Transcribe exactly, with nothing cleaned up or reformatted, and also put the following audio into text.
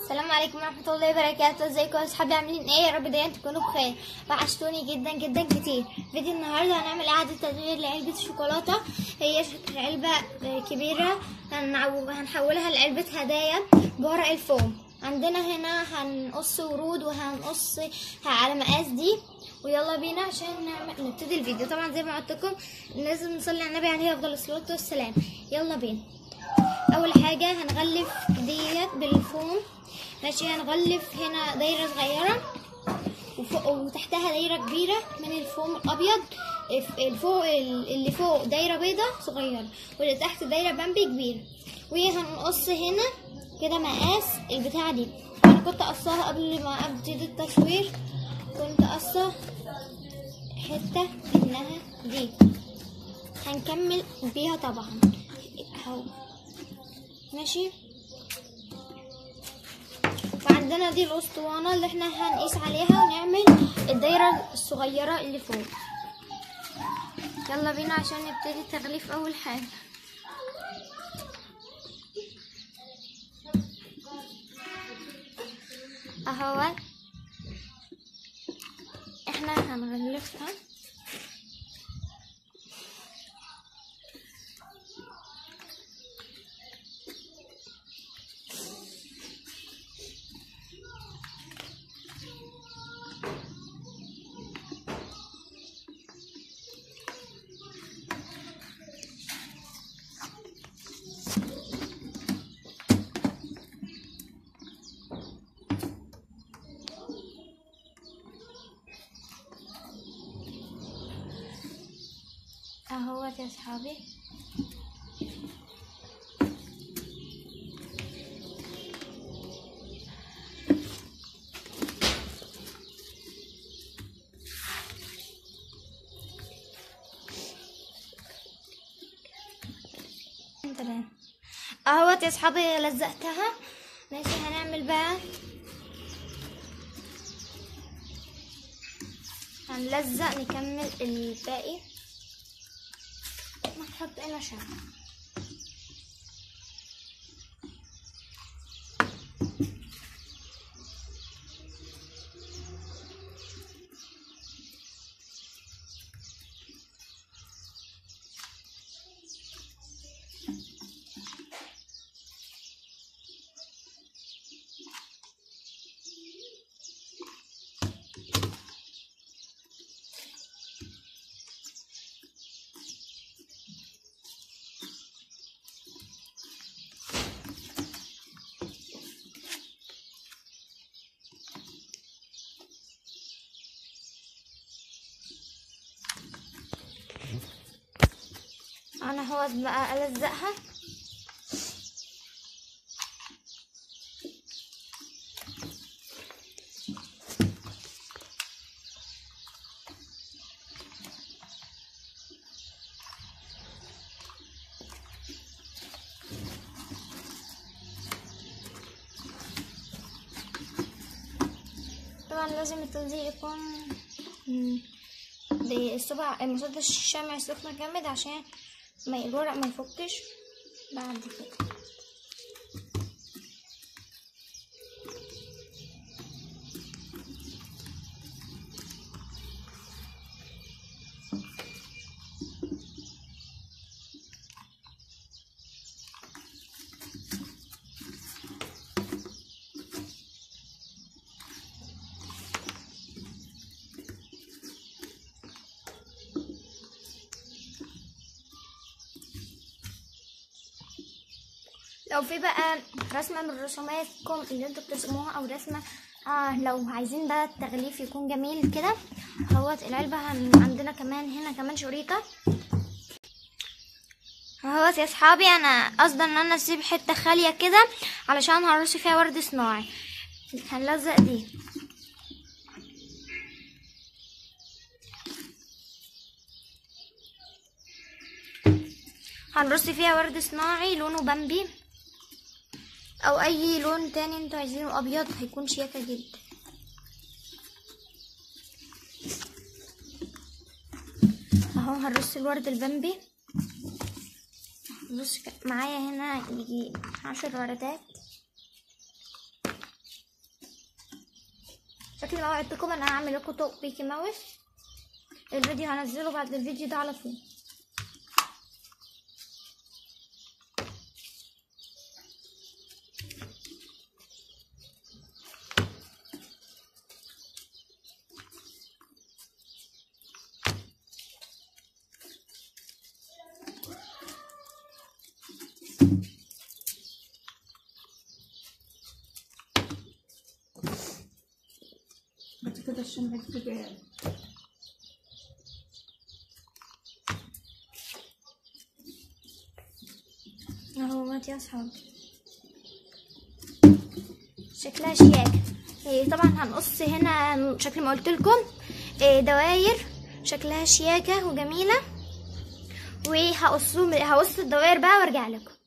السلام عليكم ورحمة الله وبركاته. ازيكم يا اصحابي؟ عاملين ايه؟ يا رب دايما تكونوا بخير. وحشتوني جدا جدا كتير. فيديو النهارده هنعمل اعادة تدوير لعلبة الشوكولاتة. هي شكل علبة كبيرة هنحولها لعلبة هدايا بورق الفوم. عندنا هنا هنقص ورود وهنقص على مقاس دي، ويلا بينا عشان نعمل نبتدي الفيديو. طبعا زي ما قلت لكم لازم نصلي على النبي عليه افضل الصلاة والسلام. يلا بينا. اول حاجة هنغلف ديت بالفوم. ماشي، هنغلف هنا دايرة صغيرة وفوق وتحتها دايرة كبيرة من الفوم الأبيض. الفوق اللي فوق دايرة بيضة صغيرة واللي تحت دايرة بامبي كبيرة. وهنقص هنا كده مقاس البتاعة دي. أنا كنت قصاها قبل ما أبتدي التصوير، كنت قصة حتة منها دي. هنكمل بيها طبعا اهو. ماشي، وعندنا دي الاسطوانة اللي احنا هنقيس عليها ونعمل الدايرة الصغيرة اللي فوق. يلا بينا عشان نبتدي تغليف. اول حاجة اهو احنا هنغلفها. اهوت يا اصحابي. اهوت يا اصحابي لزقتها. ماشي، هنعمل بقى هنلزق نكمل الباقي. نحط هنا شمع. انا هو بقى الزقها. طبعا لازم التلزيق يكون بالصبع مسدس الشمع سخنة جامد عشان ما الورق ما يفكش بعد كده. لو في بقى رسمة من رسوماتكم اللي انتوا بترسموها او رسمة آه لو عايزين بقى التغليف يكون جميل كده، اهوت العلبة عندنا كمان هنا كمان شريطة اهوت يا اصحابي. انا قصدي ان انا اسيب حتة خالية كده علشان هرش فيها ورد صناعي. هنلزق دي. هنرص فيها ورد صناعي لونه بامبي او اي لون تاني انتوا عايزينه. ابيض هيكون شياكة جدا. اهو هنرص الورد البامبي. بص معايا هنا يجي عشر وردات. شكل ما وعدتكم انا هعمل لكم طوق ميكي ماوس. الفيديو هنزله بعد الفيديو ده على طول. بس كده الشمع كده اهو مات يا اصحابي. شكلها شياكة. إيه طبعا هنقص هنا شكل ما قلت لكم إيه دواير شكلها شياكة وجميلة، وهقصهم هقص الدواير بقى وارجع لكم.